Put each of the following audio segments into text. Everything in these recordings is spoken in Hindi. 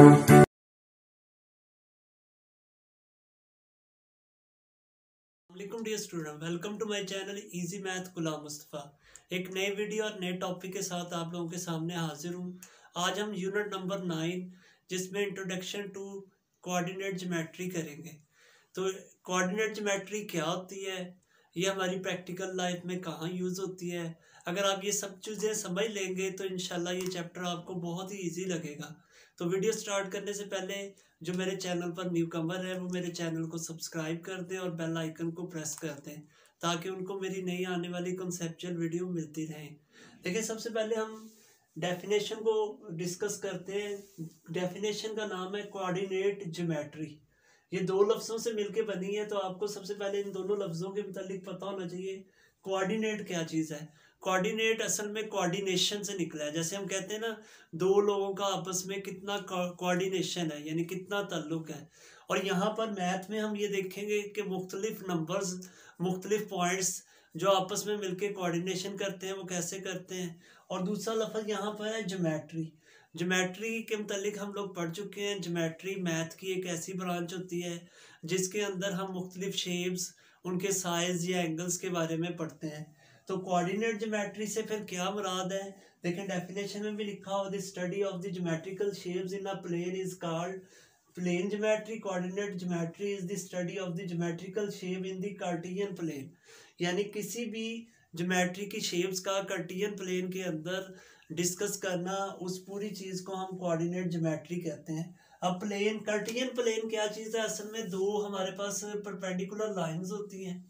वालेकुम dear student, welcome to my channel easy math Ghulam Mustafa. एक नए वीडियो और नए टॉपिक के साथ आप लोगों के सामने हाजिर हूँ। आज हम यूनिट नंबर 9 जिसमें इंट्रोडक्शन टू कोऑर्डिनेट ज्योमेट्री करेंगे। तो कोऑर्डिनेट ज्योमेट्री क्या होती है, ये हमारी प्रैक्टिकल लाइफ में कहाँ यूज़ होती है। अगर आप ये सब चीज़ें समझ लेंगे तो इंशाल्लाह ये चैप्टर आपको बहुत ही ईजी लगेगा। तो वीडियो स्टार्ट करने से पहले जो मेरे चैनल पर न्यू कमर है वो मेरे चैनल को सब्सक्राइब कर दें और बेल आइकन को प्रेस कर दें ताकि उनको मेरी नई आने वाली कॉन्सेप्चुअल वीडियो मिलती रहे। देखिए, सबसे पहले हम डेफिनेशन को डिस्कस करते हैं। डेफिनेशन का नाम है कोऑर्डिनेट ज्योमेट्री। ये दो लफ्ज़ों से मिलके बनी है, तो आपको सबसे पहले इन दोनों लफ्ज़ों के मुतालिक पता होना चाहिए कोऑर्डिनेट क्या चीज़ है। कोऑर्डिनेट असल में कोऑर्डिनेशन से निकला है। जैसे हम कहते हैं ना, दो लोगों का आपस में कितना कोऑर्डिनेशन है, यानी कितना ताल्लुक है। और यहाँ पर मैथ में हम ये देखेंगे कि मुख्तलिफ नंबर्स, मुख्तलिफ पॉइंट्स जो आपस में मिलके कोऑर्डिनेशन करते हैं वो कैसे करते हैं। और दूसरा लफ्ज़ यहाँ पर है ज्योमेट्री। ज्योमेट्री के मुतालिक हम लोग पढ़ चुके हैं। ज्योमेट्री मैथ की एक ऐसी ब्रांच होती है जिसके अंदर हम मुख्तलिफ शेप्स, उनके साइज या एंगल्स के बारे में पढ़ते हैं। तो कोऑर्डिनेट ज्योमेट्री से फिर क्या मुराद है, देखें डेफिनेशन में भी लिखा हो, the study of the geometrical shapes in a plane is called plane geometry. Coordinate geometry is the study of the geometrical shape in the Cartesian plane. यानी किसी भी ज्योमेट्री की शेप्स का कार्टेशियन प्लेन के अंदर डिस्कस करना, उस पूरी चीज को हम कोऑर्डिनेट ज्योमेट्री कहते हैं। अब प्लेन, कार्टेशियन प्लेन क्या चीज है, असल में दो हमारे पास परपेंडिकुलर लाइंस होती हैं।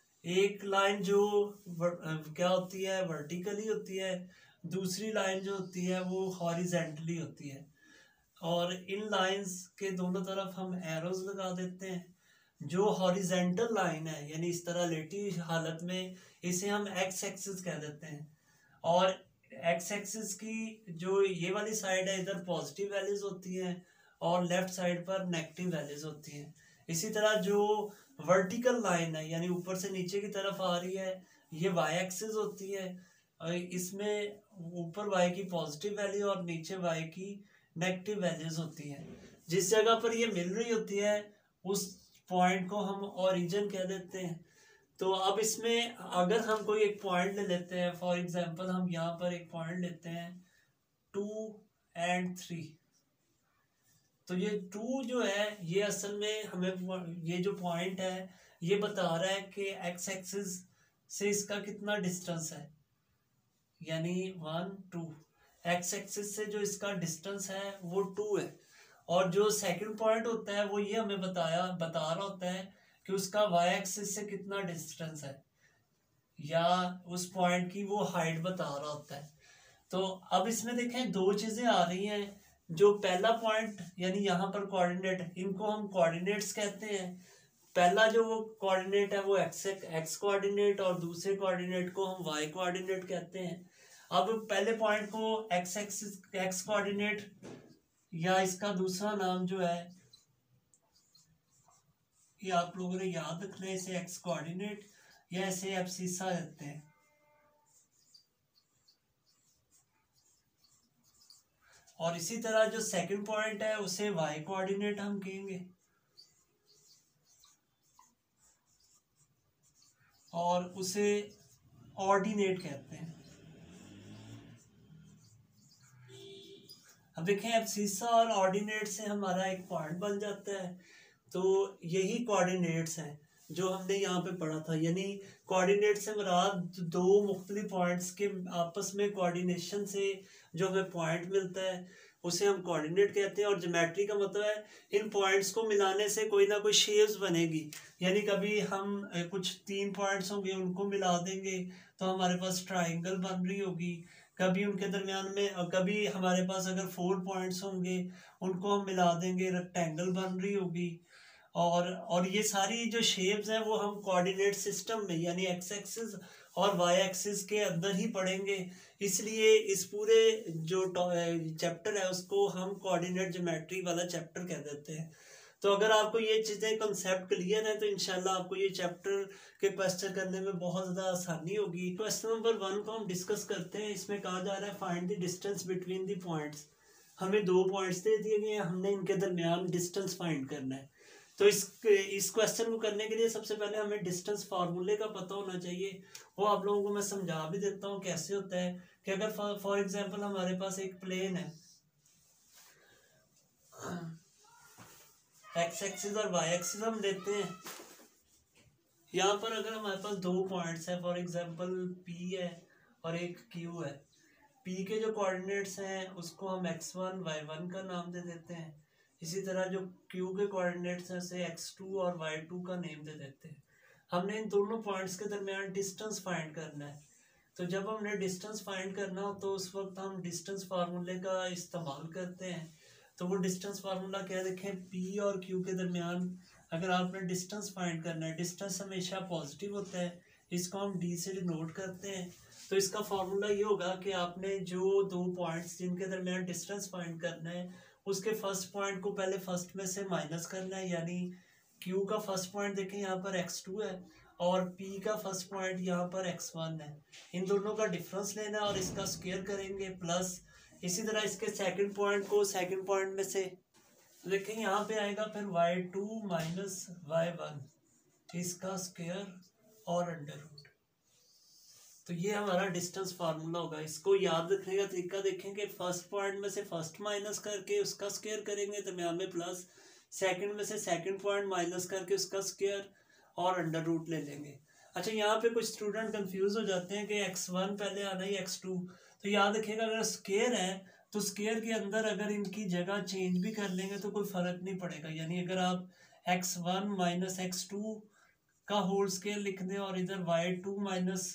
एक लाइन जो क्या होती है, वर्टिकली होती है। दूसरी लाइन जो होती है वो हॉरिजेंटली होती है। और इन लाइंस के दोनों तरफ हम एरोज लगा देते हैं। जो हॉरिजेंटल लाइन है, यानी इस तरह लेटी हालत में, इसे हम एक्स एक्सिस कह देते हैं। और एक्स एक्सिस की जो ये वाली साइड है, इधर पॉजिटिव वैल्यूज होती हैं और लेफ्ट साइड पर नेगेटिव वैल्यूज होती हैं। इसी तरह जो वर्टिकल लाइन है, यानी ऊपर से नीचे की तरफ आ रही है, ये वाई एक्सिस होती है। और इसमें ऊपर वाई की पॉजिटिव वैल्यू और नीचे वाई की नेगेटिव वैल्यूज होती हैं। जिस जगह पर ये मिल रही होती है उस पॉइंट को हम ओरिजिन कह देते हैं। तो अब इसमें अगर हम कोई एक पॉइंट ले लेते हैं, फॉर एग्जांपल हम यहाँ पर एक पॉइंट लेते हैं 2 और 3। तो ये 2 जो है, ये असल में हमें ये जो पॉइंट है ये बता रहा है कि एक्स एक्सिस से इसका कितना डिस्टेंस है, यानी 1 2। एक्स एक्सिस से जो इसका डिस्टेंस है वो 2 है। और जो सेकंड पॉइंट होता है वो ये हमें बता रहा होता है कि उसका वाई एक्सिस से कितना डिस्टेंस है, या उस पॉइंट की वो हाइट बता रहा होता है। तो अब इसमें देखें दो चीजें आ रही हैं। जो पहला पॉइंट, यानी यहाँ पर कोऑर्डिनेट, इनको हम कोऑर्डिनेट्स कहते हैं। पहला जो वो कोऑर्डिनेट है वो एक्स कोऑर्डिनेट, और दूसरे कोऑर्डिनेट को हम वाई कोऑर्डिनेट कहते हैं। अब पहले पॉइंट को एक्स एक्सिस, एक्स कोऑर्डिनेट, या इसका दूसरा नाम जो है ये आप लोगों ने याद रखना है, इसे एक्स कोऑर्डिनेट या इसे एब्सिसा कहते हैं। और इसी तरह जो सेकंड पॉइंट है उसे वाई कोऑर्डिनेट हम कहेंगे, और उसे ऑर्डिनेट कहते हैं। अब देखें, एब्सिसा और ऑर्डिनेट से हमारा एक पॉइंट बन जाता है। तो यही कोऑर्डिनेट्स हैं जो हमने यहाँ पे पढ़ा था। यानी कोऑर्डिनेट से मुराद दो मुख्तलिफ पॉइंट्स के आपस में कोऑर्डिनेशन से जो हमें पॉइंट मिलता है उसे हम कोऑर्डिनेट कहते हैं। और ज्योमेट्री का मतलब है इन पॉइंट्स को मिलाने से कोई ना कोई शेप्स बनेगी। यानी कभी हम कुछ 3 पॉइंट्स होंगे उनको मिला देंगे तो हमारे पास ट्राइंगल बन रही होगी। कभी उनके दरमियान में, कभी हमारे पास अगर 4 पॉइंट्स होंगे उनको हम मिला देंगे, रेक्टेंगल बन रही होगी। और ये सारी जो शेप्स हैं वो हम कोऑर्डिनेट सिस्टम में, यानी एक्स एक्सिस और वाई एक्सिस के अंदर ही पढ़ेंगे। इसलिए इस पूरे जो चैप्टर है उसको हम कोऑर्डिनेट ज्योमेट्री वाला चैप्टर कह देते हैं। तो अगर आपको ये चीज़ें कंसेप्ट क्लियर है तो इंशाल्लाह आपको ये चैप्टर के क्वेश्चन करने में बहुत ज़्यादा आसानी होगी। क्वेश्चन नंबर 1 को हम डिस्कस करते हैं। इसमें कहा जा रहा है find the distance between the points. हमें 2 पॉइंट्स दे दिए गए हैं, हमने इनके दरमियान डिस्टेंस फाइंड करना है। तो इस क्वेश्चन को करने के लिए सबसे पहले हमें डिस्टेंस फार्मूले का पता होना चाहिए। वो आप लोगों को मैं समझा भी देता हूँ कैसे होता है। कि अगर फॉर एग्जांपल हमारे पास एक प्लेन है, एक्स एक्सिस और वाई एक्सिस हम लेते हैं। यहाँ पर अगर हमारे पास 2 पॉइंट्स है, फॉर एग्जांपल पी है और एक क्यू है। पी के जो कोऑर्डिनेट्स हैं उसको हम x1 y1 का नाम दे देते हैं। इसी तरह जो क्यू के कोऑर्डिनेट्स हैं उसे x2 और y2 का नेम दे देते हैं। हमने इन दोनों पॉइंट्स के दरमियान डिस्टेंस फाइंड करना है। तो जब हमने डिस्टेंस फाइंड करना हो तो उस वक्त हम डिस्टेंस फार्मूले का इस्तेमाल करते हैं। तो वो डिस्टेंस फार्मूला क्या देखें, पी और क्यू के दरमियान अगर आपने डिस्टेंस फाइंड करना है, डिस्टेंस हमेशा पॉजिटिव होता है, इसको हम डी से डिनोट करते हैं। तो इसका फार्मूला ये होगा कि आपने जो 2 पॉइंट्स जिनके दरमियान डिस्टेंस फाइंड करना है उसके फर्स्ट पॉइंट को पहले फर्स्ट में से माइनस करना है। यानी क्यू का फर्स्ट पॉइंट देखें यहाँ पर x2 है और पी का फर्स्ट पॉइंट यहाँ पर x1 है। इन दोनों का डिफरेंस लेना है और इसका स्क्वायर करेंगे प्लस इसी तरह इसके सेकंड पॉइंट को सेकंड पॉइंट में से देखें यहाँ पे आएगा फिर y2 माइनस y1 इसका स्क्वायर और अंडर रूट। तो ये हमारा डिस्टेंस फार्मूला होगा। इसको याद रखने का तरीका देखेंगे, फर्स्ट पॉइंट में से फर्स्ट माइनस करके उसका स्क्वायर करेंगे दरमियान में प्लस, सेकंड में से सेकंड पॉइंट माइनस करके उसका स्क्वायर और अंडर रूट ले लेंगे। अच्छा, यहाँ पे कुछ स्टूडेंट कंफ्यूज हो जाते हैं कि x1 पहले आना ही x2। तो याद रखिएगा अगर स्क्वायर है तो स्क्वायर के अंदर अगर इनकी जगह चेंज भी कर लेंगे तो कोई फर्क नहीं पड़ेगा। यानी अगर आप x1 माइनस x2 का होल स्क्वायर लिख दें और इधर y2 माइनस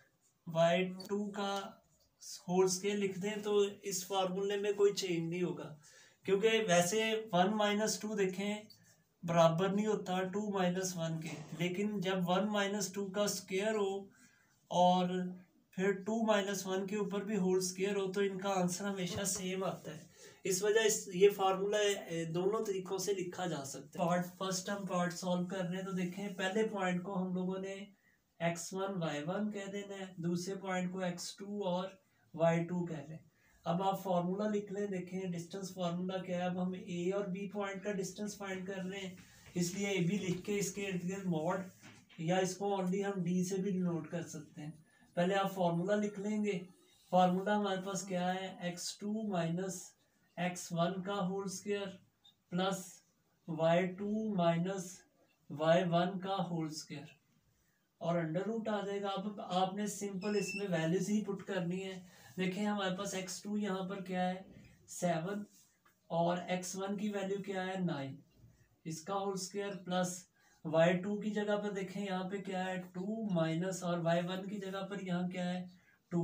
y2 का होल स्क्वायर लिख दें तो इस फार्मूले में कोई चेंज नहीं होगा। क्योंकि वैसे 1 माइनस 2 देखें बराबर नहीं होता 2 माइनस 1 के, लेकिन जब 1 माइनस 2 का स्क्वायर हो और फिर 2 माइनस 1 के ऊपर भी होल स्क्वायर हो तो इनका आंसर हमेशा सेम आता है। इस वजह ये फार्मूला दोनों तरीकों से लिखा जा सकता है। फर्स्ट हम पार्ट सॉल्व कर रहे हैं तो देखें पहले पॉइंट को हम लोगों ने x1 y1 कह देना है, दूसरे पॉइंट को x2 और y2 कह रहे हैं। अब आप फार्मूला लिख लें, देखें डिस्टेंस फार्मूला क्या है। अब हम a और b पॉइंट का डिस्टेंस फाइंड कर रहे हैं, इसलिए ए बी लिख के इसके इर्द गिर्द मॉड या इसको ओनली हम डी से भी डिनोट कर सकते हैं। पहले आप फार्मूला लिख लेंगे। फार्मूला हमारे पास क्या है, x2 माइनस x1 का whole square plus y2 minus y1 का होल स्क्वायर और अंडर रूट आ जाएगा। अब आपने सिंपल इसमें वैल्यूज ही पुट करनी है। देखें हमारे पास x2 यहाँ पर क्या है 7 और x1 की वैल्यू क्या है 9, इसका होल स्क्वायर प्लस y2 की जगह पर देखें यहाँ पे क्या है 2 माइनस और y1 की जगह पर यहाँ क्या है 2,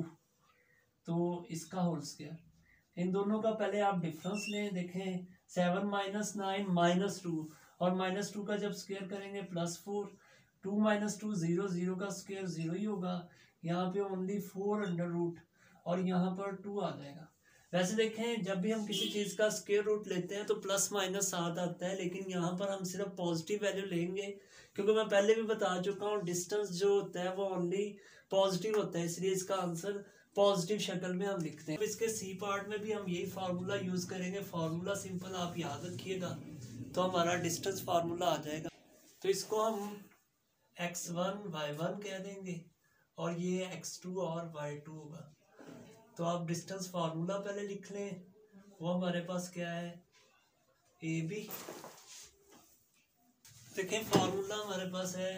तो इसका होल स्क्वायर। इन दोनों का पहले आप डिफरेंस लें। देखें 7 माइनस 9 माइनस 2 और माइनस 2 का जब स्क्वायर करेंगे प्लस 4, 2 माइनस 2 0, 0 का स्क्वायर 0 ही होगा। यहाँ पे ओनली 4 अंडर रूट और यहाँ पर 2 आ जाएगा। वैसे देखें जब भी हम किसी चीज़ का स्क्वायर रूट लेते हैं तो प्लस माइनस साथ आता है, लेकिन यहाँ पर हम सिर्फ पॉजिटिव वैल्यू लेंगे क्योंकि मैं पहले भी बता चुका हूँ डिस्टेंस जो होता है वो ओनली पॉजिटिव होता है, इसलिए इसका आंसर पॉजिटिव शक्ल में हम लिखते हैं। इसके सी पार्ट में भी हम यही फार्मूला यूज़ करेंगे। फार्मूला सिंपल आप याद रखिएगा तो हमारा डिस्टेंस फार्मूला आ जाएगा। तो इसको हम x1 y1 कह देंगे और ये x2 और y2 होगा। तो आप डिस्टेंस फार्मूला पहले लिख लें, वो हमारे पास क्या है ए बी। देखें फार्मूला हमारे पास है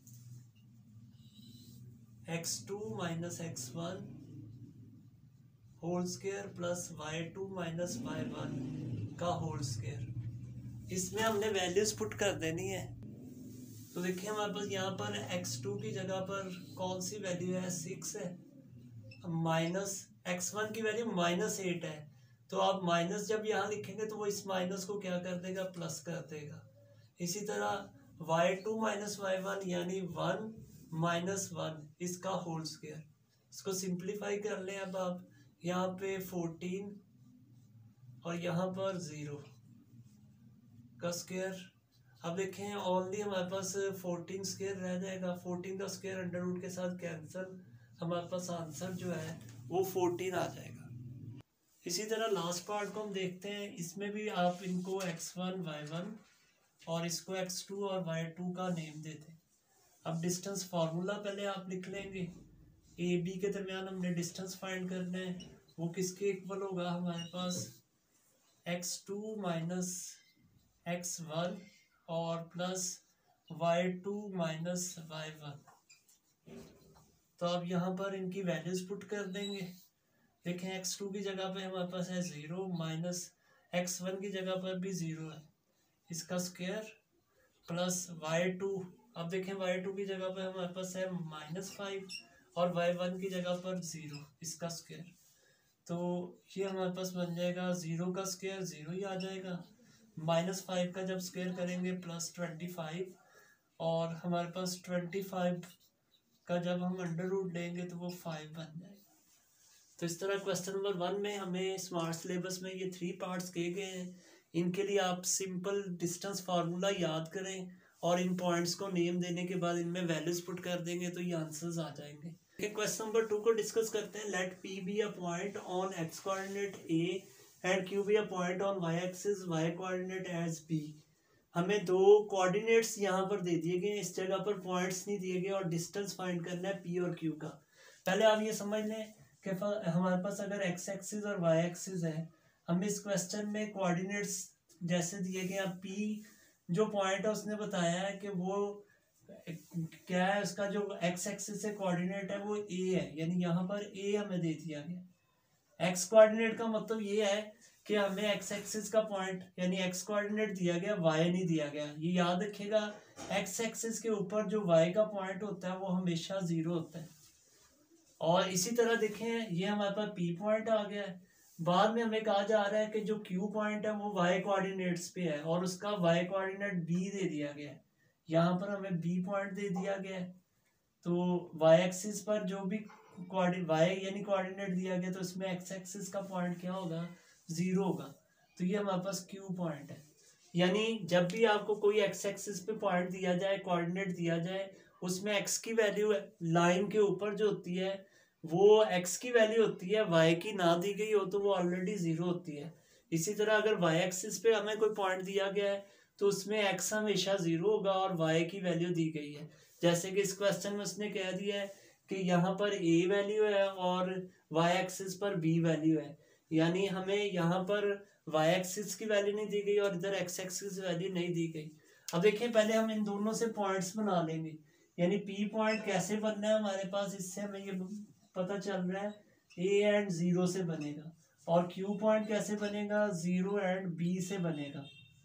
x2 minus x1 whole square plus y2 minus y1 का होल स्क्वायर। इसमें हमने वैल्यूज पुट कर देनी है। तो देखिए हमारे पास यहाँ पर x2 की जगह पर कौन सी वैल्यू है 6 है, माइनस x1 की वैल्यू -8 है। तो आप माइनस जब यहाँ लिखेंगे तो वो इस माइनस को क्या कर देगा प्लस कर देगा। इसी तरह y2 माइनस y1 यानी 1 माइनस 1 इसका होल स्क्वायर। इसको सिंप्लीफाई कर लें। अब आप यहाँ पे 14 और यहाँ पर 0 का स्क्वायर। अब देखें ओनली हमारे पास 14 स्क्वायर रह जाएगा। 14 का स्क्वायर अंडर रूट के साथ कैंसिल, हमारे पास आंसर जो है वो 14 आ जाएगा। इसी तरह लास्ट पार्ट को हम देखते हैं। इसमें भी आप इनको x1 y1 और इसको x2 और y2 का नेम देते हैं। अब डिस्टेंस फार्मूला पहले आप लिख लेंगे। ए बी के दरमियान हमने डिस्टेंस फाइंड करना है, वो किसके इक्वल होगा हमारे पास x2 माइनस x1 और प्लस y2 माइनस y1। तो अब यहाँ पर इनकी वैल्यूज पुट कर देंगे। देखें x2 की जगह पे हमारे पास है 0 माइनस x1 की जगह पर भी 0 है, इसका स्क्वायर प्लस y2। अब देखें y2 की जगह पे हमारे पास है -5 और y1 की जगह पर 0, इसका स्क्वायर। तो ये हमारे पास बन जाएगा 0 का स्क्वायर 0 ही आ जाएगा, -5 का जब स्क्वायर करेंगे +25 और हमारे पास 25 का जब हम अंडर रूट लेंगे तो वो 5 बन जाएगा। तो इस तरह क्वेश्चन नंबर 1 में हमें स्मार्ट सिलेबस में ये 3 पार्ट्स किए गए हैं। इनके लिए आप सिंपल डिस्टेंस फार्मूला याद करें और इन पॉइंट्स को नेम देने के बाद इनमें वैल्यूज पुट कर देंगे तो ये आंसर्स आ जाएंगे। क्वेश्चन नंबर 2 को डिस्कस करते हैं। Let P be a point on x coordinate A and Q be a point on y axis y coordinate as B. हमें दो कोऑर्डिनेट्स यहाँ पर दे दिए गए, इस जगह पर पॉइंट्स नहीं दिए गए और डिस्टेंस फाइंड करना है पी और क्यू का। पहले आप ये समझ लें कि हमारे पास अगर एक्स एक्सिस और वाई एक्सिस है, हमें इस क्वेश्चन में कोऑर्डिनेट्स जैसे दिए गए हैं। पी जो पॉइंट है उसने बताया है कि वो क्या है, उसका जो एक्स एक्सिस से कोऑर्डिनेट है वो ए है, यानी यहाँ पर ए हमें दे दिया गया। एक्स कोऑर्डिनेट का मतलब ये है कि हमें एक्स एक्सिस का पॉइंट यानी एक्स कोऑर्डिनेट दिया गया, वाई नहीं दिया गया। ये याद रखिएगा, एक्स एक्सिस के ऊपर जो वाई का पॉइंट होता है वो हमेशा 0 होता है। और इसी तरह देखें, ये हमारे पास पी पॉइंट आ गया है। बाद में हमें कहा जा रहा है कि जो क्यू पॉइंट है वो वाई कोऑर्डिनेट्स पे है और उसका वाई कोऑर्डिनेट बी दे दिया गया है। यहाँ पर हमें बी पॉइंट दे दिया गया है। तो वाई एक्सिस पर जो भी वाई यानी कोऑर्डिनेट दिया गया तो उसमें एक्स एक्सिस का पॉइंट क्या होगा, 0 होगा। तो ये हमारे पास क्यू पॉइंट है। यानी जब भी आपको कोई एक्स एक्सिस पे पॉइंट दिया जाए, कोऑर्डिनेट दिया जाए, उसमें एक्स की वैल्यू लाइन के ऊपर जो होती है वो एक्स की वैल्यू होती है, वाई की ना दी गई हो तो वो ऑलरेडी 0 होती है। इसी तरह अगर वाई एक्सिस पे हमें कोई पॉइंट दिया गया है तो उसमें एक्स हमेशा 0 होगा और वाई की वैल्यू दी गई है। जैसे कि इस क्वेश्चन में उसने कह दिया है कि यहाँ पर ए वैल्यू है और वाई एक्सिस पर बी वैल्यू है, यानी हमें यहाँ पर वाई एक्सिस की वैल्यू नहीं दी गई और इधर एक्स एक्सिस वैल्यू नहीं दी गई। अब देखिए, पहले हम इन दोनों से पॉइंट्स बना लेंगे। यानी पी पॉइंट कैसे बनना है हमारे पास, इससे हमें ये पता चल रहा है ए एंड 0 से बनेगा। और क्यू पॉइंट कैसे बनेगा, 0 एंड बी से बनेगा।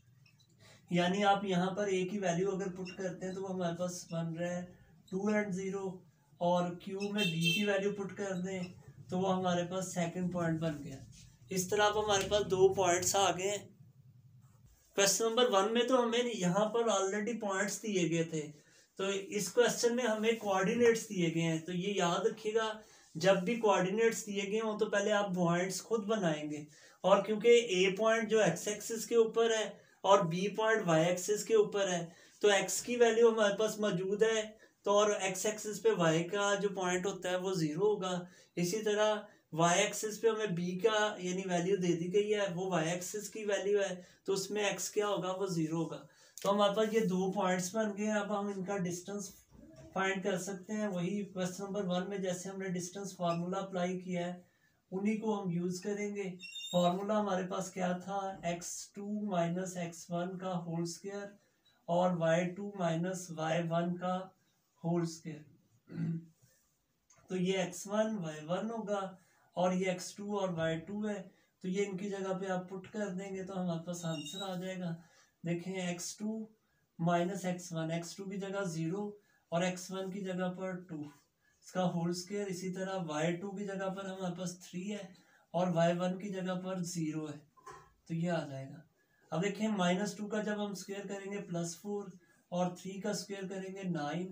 यानी आप यहाँ पर ए की वैल्यू अगर पुट करते हैं तो वो हमारे पास बन रहा है 2 एंड 0, और क्यू में बी की वैल्यू पुट कर दें तो वो हमारे पास सेकंड पॉइंट बन गया। इस तरह अब हमारे पास 2 पॉइंट्स आ गए। क्वेश्चन नंबर 1 में तो हमें यहाँ पर ऑलरेडी पॉइंट्स दिए गए थे, तो इस क्वेश्चन में हमें कोऑर्डिनेट्स दिए गए हैं। तो ये याद रखिएगा, जब भी कोऑर्डिनेट्स दिए गए हों तो पहले आप पॉइंट्स खुद बनाएंगे। और क्योंकि ए पॉइंट जो एक्स एक्सिस के ऊपर है और बी पॉइंट वाई एक्सिस के ऊपर है, तो एक्स की वैल्यू हमारे पास मौजूद है, तो और एक्स एक्सिस पे वाई का जो पॉइंट होता है वो 0 होगा। इसी तरह वाई एक्सिस पे हमें बी का यानी वैल्यू दे दी गई है, वो वाई एक्सिस की वैल्यू है, तो उसमें एक्स क्या होगा, वो 0 होगा। तो हमारे पास ये 2 पॉइंट्स बन गए। अब हम इनका डिस्टेंस फाइंड कर सकते हैं। वही क्वेश्चन नंबर 1 में जैसे हमने डिस्टेंस फार्मूला अप्लाई किया है उन्हीं को हम यूज करेंगे। फार्मूला हमारे पास क्या था, x2 माइनस x1 का होल स्क्वायर और y2 माइनस y1 का होल स्क्वायर। तो ये x1 y1 होगा और ये x2 और y2 है, तो ये इनकी जगह पे आप पुट कर देंगे तो हमारे पास आंसर आ जाएगा। देखें, x2 माइनस x1, x2 की जगह 0 और x1 की जगह पर 2, इसका होल स्क्वायर। इसी तरह y2 की जगह पर हमारे पास 3 है और y1 की जगह पर 0 है, तो ये आ जाएगा। अब देखें, -2 का जब हम स्क्वायर करेंगे +4 और 3 का स्क्वायर करेंगे 9,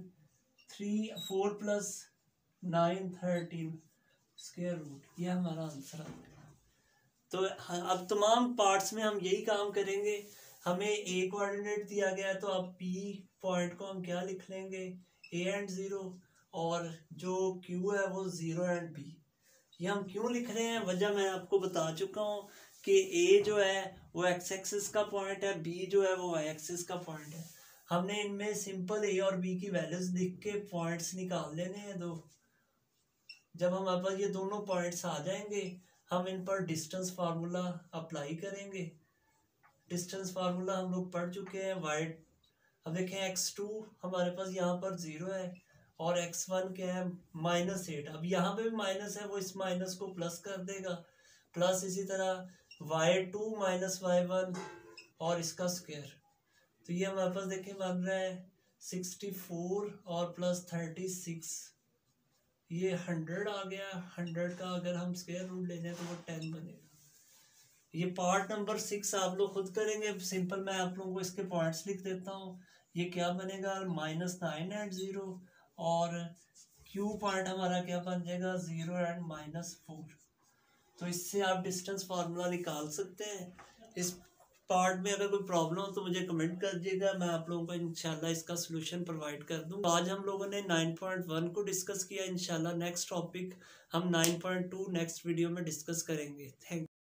4 + 9 13 स्क्वायर रूट, ये हमारा आंसर आ गया। तो अब तमाम पार्ट्स में हम यही काम करेंगे। हमें ए कोऑर्डिनेट दिया गया है तो अब पी पॉइंट को हम क्या लिख लेंगे, ए एंड 0, और जो क्यू है वो 0 एंड बी। ये हम क्यों लिख रहे हैं, वजह मैं आपको बता चुका हूँ कि ए जो है वो एक्स एक्सिस का पॉइंट है, बी जो है वो वाई एक्सिस का पॉइंट है। हमने इनमें सिंपल ए और बी की वैल्यूज लिख के पॉइंट्स निकाल लेने हैं दो। जब हमारे पास ये दोनों पॉइंट्स आ जाएंगे हम इन पर डिस्टेंस फार्मूला अप्लाई करेंगे। डिस्टेंस फार्मूला हम लोग पढ़ चुके हैं। वाइड अब देखें x2 हमारे पास यहाँ पर 0 है और x1 क्या है -8। अब यहाँ पे भी माइनस है, वो इस माइनस को प्लस कर देगा, प्लस इसी तरह y2 माइनस y1 और इसका स्क्वायर। तो ये हमारे पास देखिए बन रहा है 64 और प्लस 36, ये 100 आ गया। 100 का अगर हम स्क्वायर रूट ले लें तो वो 10 बनेगा। ये पार्ट नंबर 6 आप लोग खुद करेंगे। सिंपल मैं आप लोगों को इसके पॉइंट्स लिख देता हूँ। ये क्या बनेगा -9 एंड 0 और क्यू पॉइंट हमारा क्या बन जाएगा 0 एंड -4। तो इससे आप डिस्टेंस फार्मूला निकाल सकते हैं। इस पार्ट में अगर कोई प्रॉब्लम हो तो मुझे कमेंट कर दीजिएगा, मैं आप लोगों को इंशाल्लाह इसका सलूशन प्रोवाइड कर दूँ। आज हम लोगों ने 9.1 को डिस्कस किया। इंशाल्लाह नेक्स्ट टॉपिक हम 9.2 नेक्स्ट वीडियो में डिस्कस करेंगे। थैंक